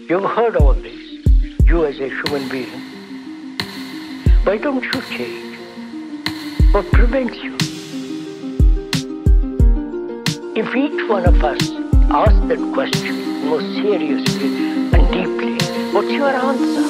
You've heard all this, you as a human being. Why don't you change? What prevents you? If each one of us asks that question more seriously and deeply, what's your answer?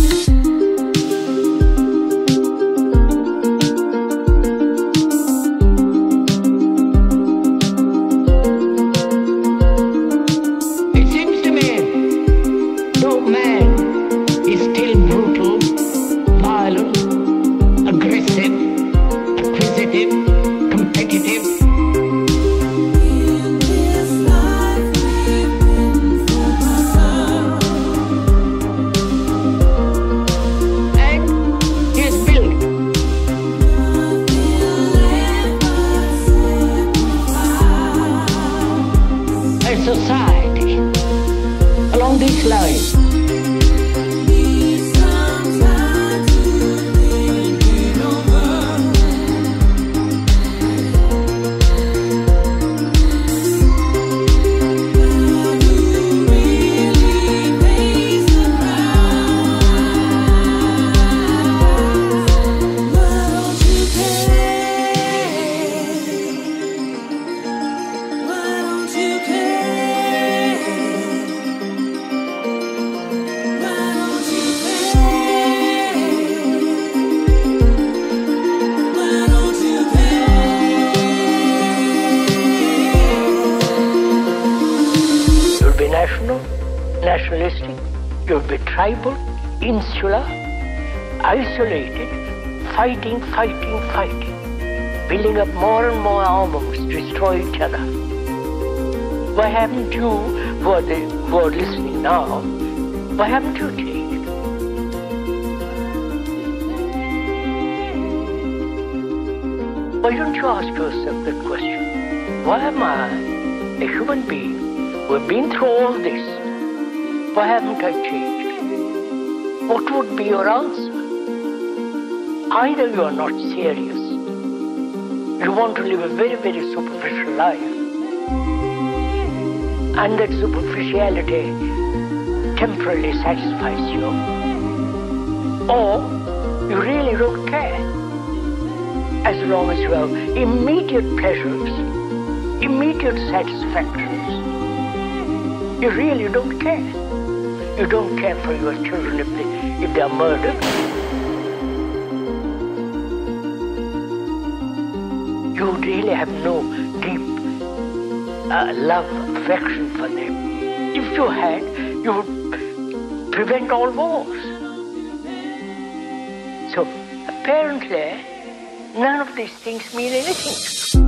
Society along these lines. Nationalistic, you'll be tribal, insular, isolated, fighting, building up more and more armaments to destroy each other. Why haven't you, who are listening now, why haven't you changed? Why don't you ask yourself that question? Why am I, a human being, who have been through all this? Why haven't I changed? What would be your answer? Either you are not serious, you want to live a very, very superficial life, and that superficiality temporarily satisfies you, or you really don't care. As long as you have immediate pleasures, immediate satisfactions, you really don't care. You don't care for your children if they are murdered. You really have no deep love, affection for them. If you had, you would prevent all wars. So apparently, none of these things mean anything.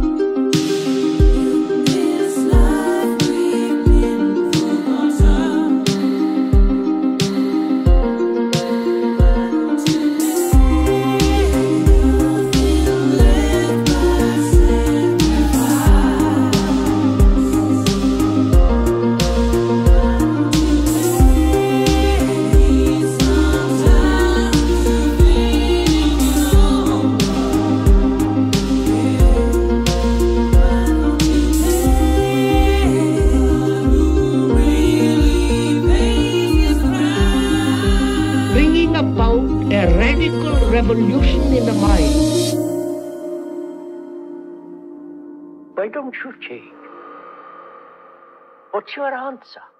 About a radical revolution in the mind. Why don't you change? What's your answer?